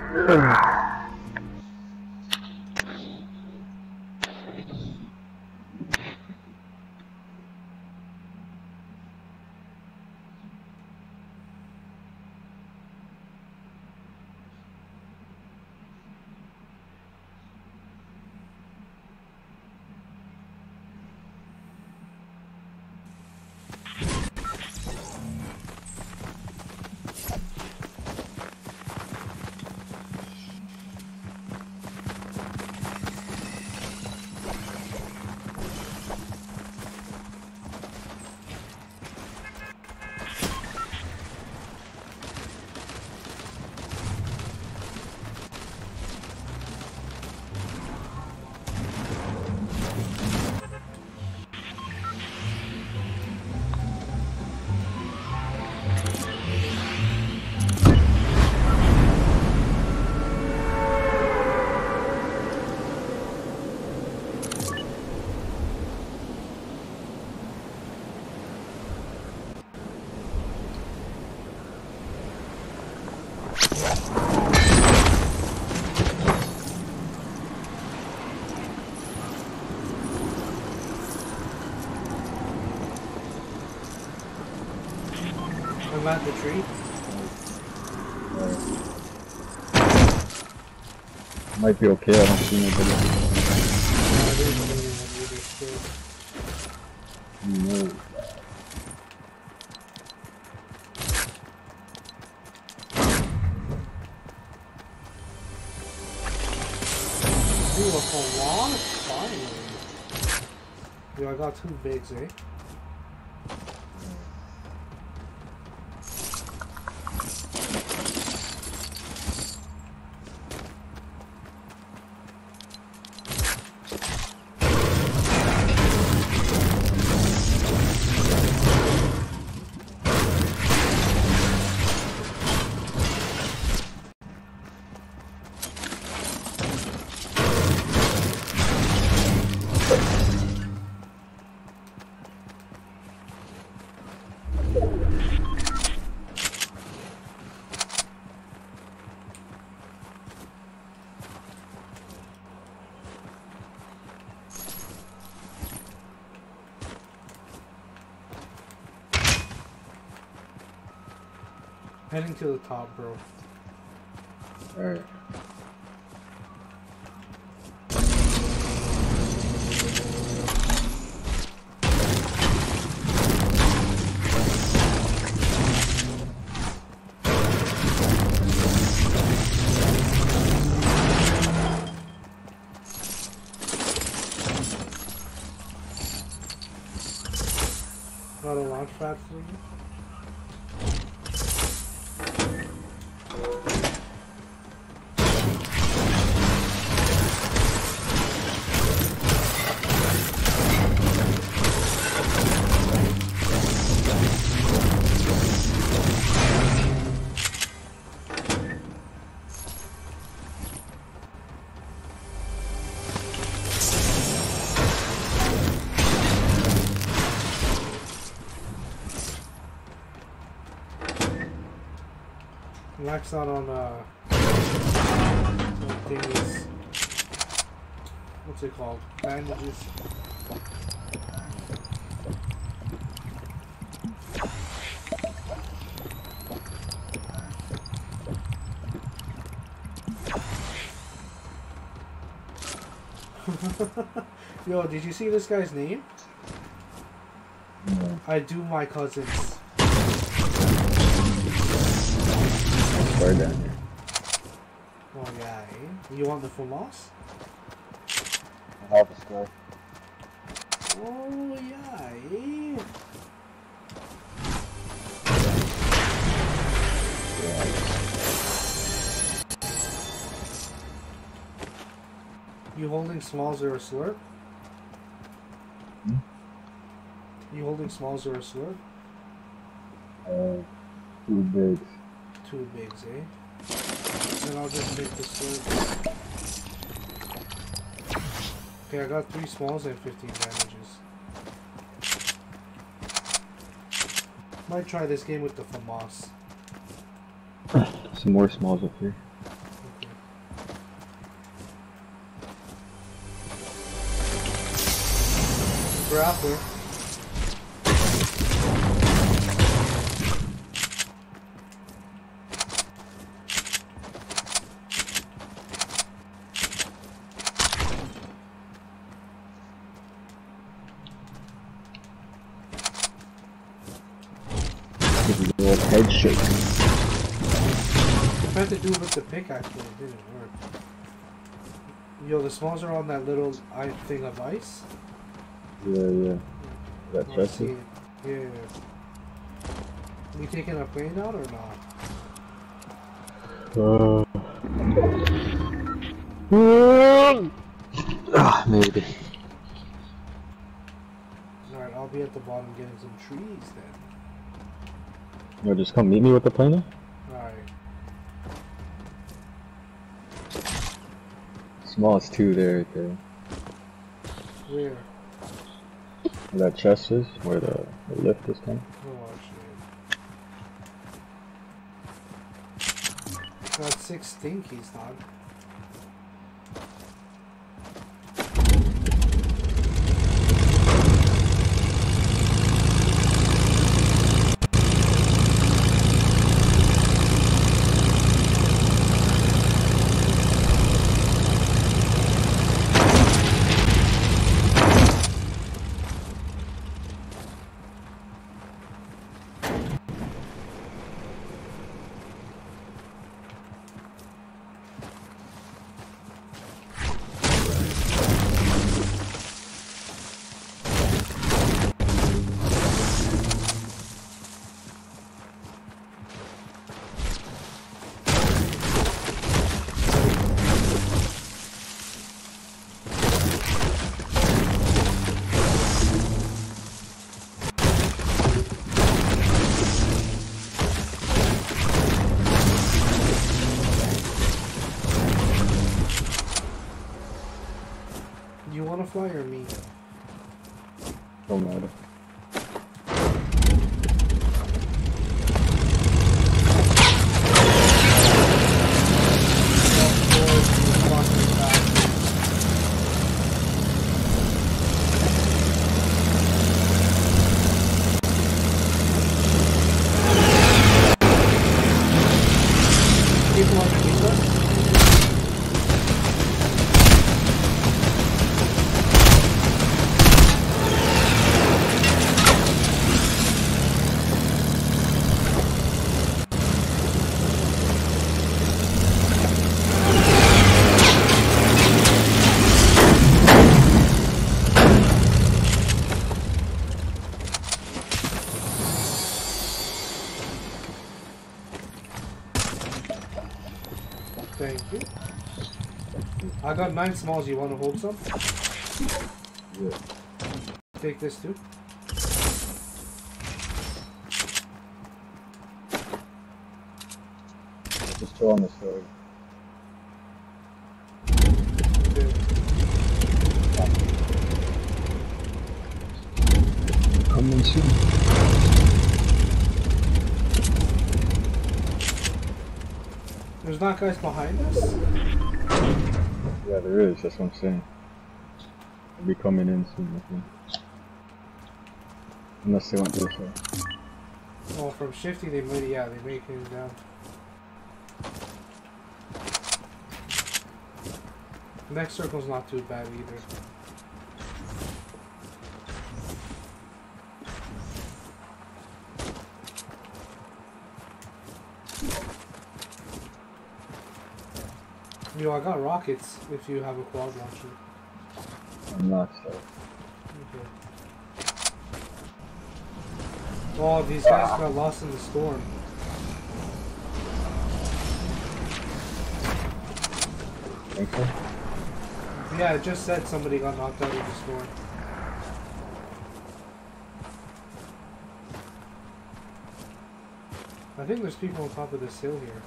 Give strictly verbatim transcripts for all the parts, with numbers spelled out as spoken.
I'm at the tree. Might be okay, I don't see nobody. No. Dude, a lot of fire. Dude, I got two bigs, eh? Heading to the top, bro. Alright. Got a launch pad for you. Max out on uh thingies. What's it called? Bandages. Yo, did you see this guy's name? No. I do my cousins. Far down here. Oh yeah, eh? You want the full loss? I have a score. Oh yeah, eh? You holding smalls or a slurp? Hmm? You holding smalls or a slurp? Uh, two bigs. Two bigs, eh? Then I'll just make the slurp. Okay, I got three smalls and fifteen bandages. Might try this game with the FAMAS. Some more smalls up here. Okay. you're after. Head shake. I tried to do it with the pickaxe, but it didn't work. Yo, the smalls are on that little I thing of ice. Yeah, yeah. That Oh, I chest see is? it. Yeah. You taking a plane out or not? Uh, ah, maybe. Alright, I'll be at the bottom getting some trees then. Yo, just come meet me with the planer? Alright. Smallest two there, right there. Where? Where that chest is, where the, the lift is coming. Oh shit. Got six stinkies, dog. You wanna fly or me? Don't matter. People underneath us? Thank you. I got nine smalls. You want to hold some? Yeah. Take this too. Just chill on this side. Good. Coming soon. There's not guys behind us? Yeah, there is, that's what I'm saying. They'll be coming in soon, I think. Unless they went this way. Oh, from shifting they might, yeah, they may came down. Next circle's not too bad either. Yo, I got rockets if you have a quad launcher. I'm not so. Okay. Oh, these guys got lost in the storm. Think so? Yeah, it just said somebody got knocked out of the storm. I think there's people on top of this hill here.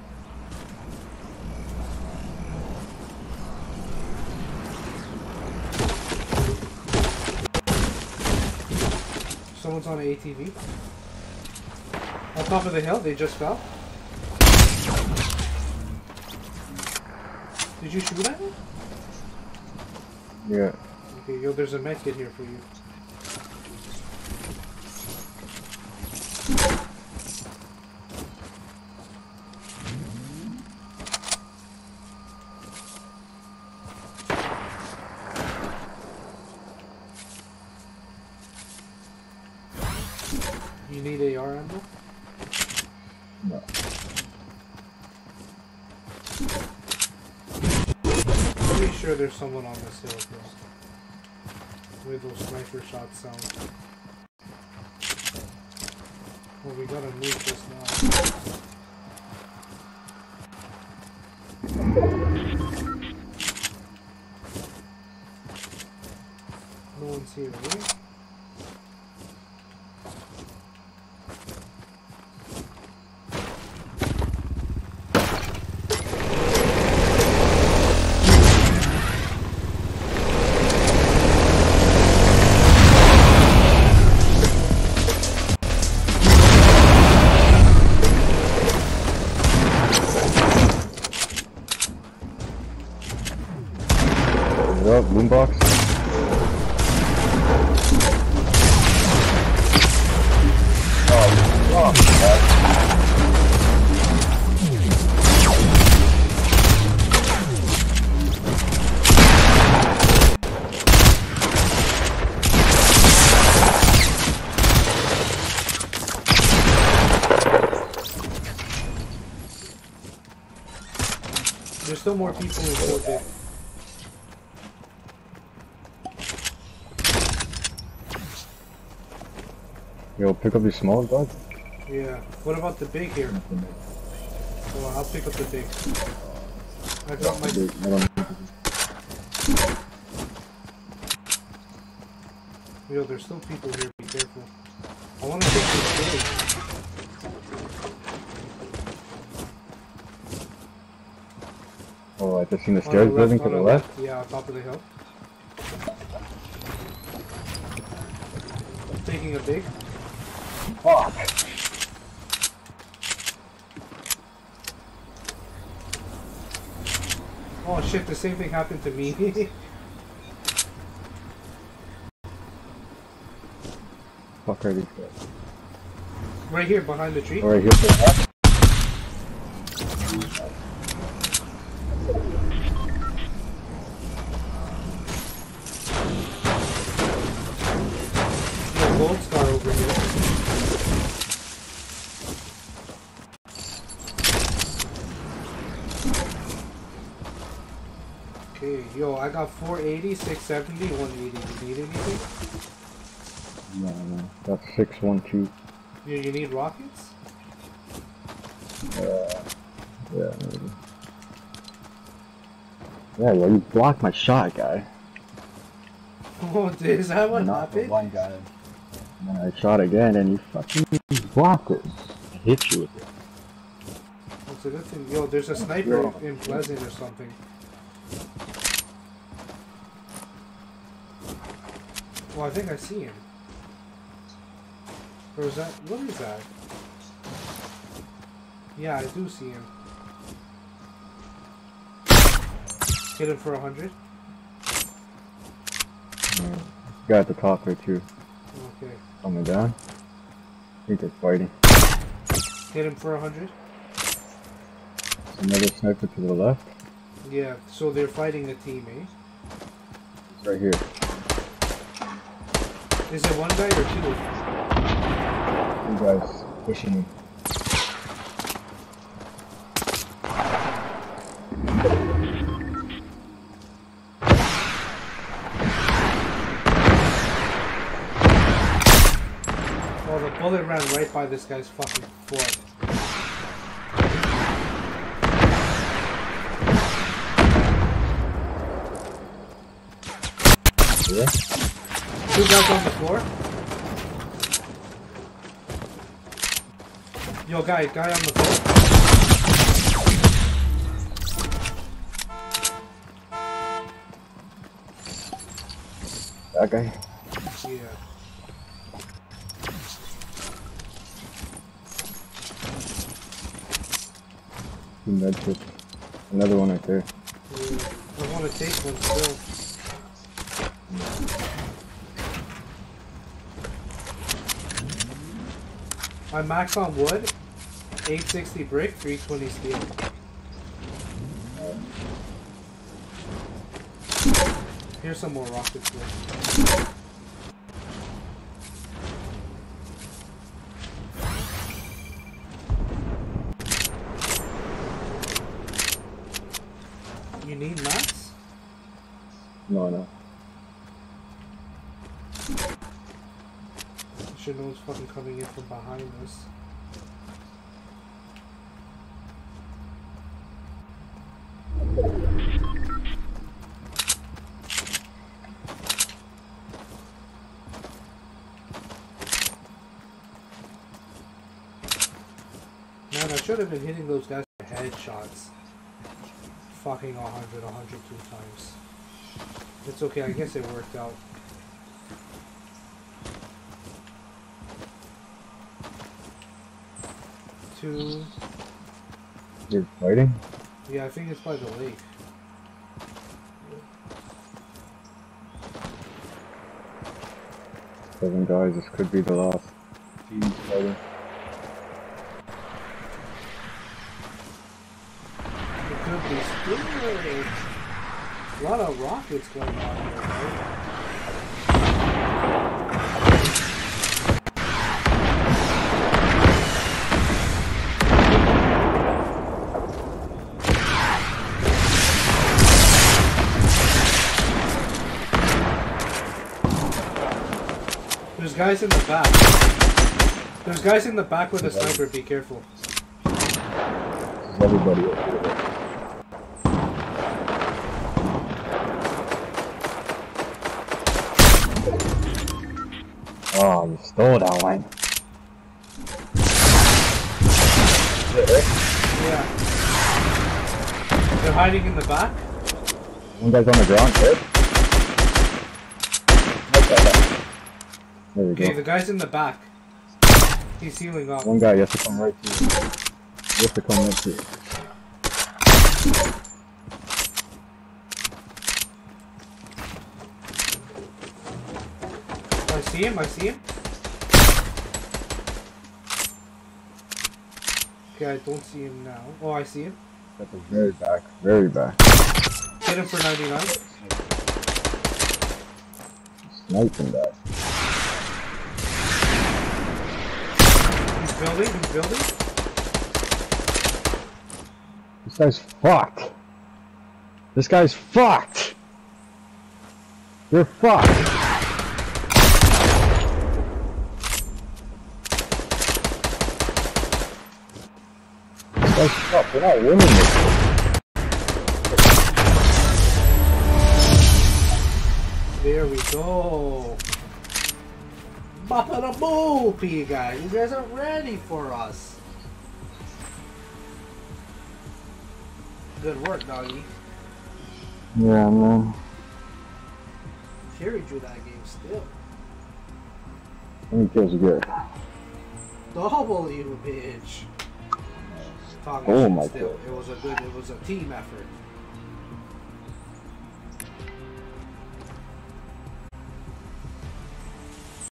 Someone's on an A T V. On top of the hill, they just fell. Did you shoot at him? Yeah. Okay, yo, there's a med kit here for you. You need A R ammo? No. Pretty sure there's someone on this hill, bro. Where those sniper shots sound. Well, we gotta move this now. No one's here, right? Up, boombox. Oh, oh, There's still more people in Forte. Yo, pick up your small dog. Yeah. What about the big here? Hold on, I'll pick up the big. I got my. Big, I don't Yo, there's still people here. Be careful. I want to take this big. Oh, I just seen the On stairs the building left, to on the left. Yeah, on top of the hill. I'm taking a big. Fuck. Oh shit, the same thing happened to me. Fuck are these guys? Right here, behind the tree. Oh, right here to the left. Yo, gold star over here. Okay, yo, I got four eighty, six seventy, one eighty. You need anything? No, no. That's six one two. You, you need rockets? Uh, yeah, maybe. Yeah, well, you blocked my shot, guy. Oh, dude, is that what Not the happened? one guy. And then I shot again, and you fucking blocked it. I hit you with it. That's a good thing. Yo, there's a sniper in Pleasant or something. Well, I think I see him. Or is that... What is that? Yeah, I do see him. Hit him for a hundred. Yeah. Guy at the top there, too. Okay. Coming down. I think they're fighting. Hit him for a hundred. Another sniper to the left. Yeah, so they're fighting a team, eh? He's right here. Is it one guy or two? You guys pushing me. Oh, the bullet ran right by this guy's fucking foot. Yeah? Two guys on the floor. Yo, guy, guy on the floor. That guy? Yeah. Two medkits. Another one right there. Yeah. I want to take one still. I'm max on wood, eight sixty brick, three twenty steel. Here's some more rockets here. You need mats? No, no. I should know it's fucking coming in from behind us. Man, I should have been hitting those guys with headshots. Fucking one hundred, one hundred two times. It's okay, I guess it worked out. Two. You're fighting? Yeah, I think it's by the lake. Seven guys, this could be the last team fighting. It could be still a lot of rockets going on here, right? There's guys in the back. There's guys in the back with a sniper, be careful. There's everybody up here. Oh, you stole that one. Yeah. They're hiding in the back? One guy's on the ground, right? There we Okay, go. the guy's in the back. He's healing up. One guy, you have to come right to you. You have to come right to you. I see him, I see him. Okay, I don't see him now. Oh, I see him. At the very back, very back. Hit him for ninety-nine. Sniping that. He's building, he's building. This guy's fucked. This guy's fucked. You're fucked. This guy's fucked. We're not winning this. There we go. Boppa da boop, you guys. You guys are ready for us. Good work, doggy. Yeah, man. Carried you that game still. How many kills you get? Double, you bitch. Talking Oh shit my still. God. It was a good, it was a team effort.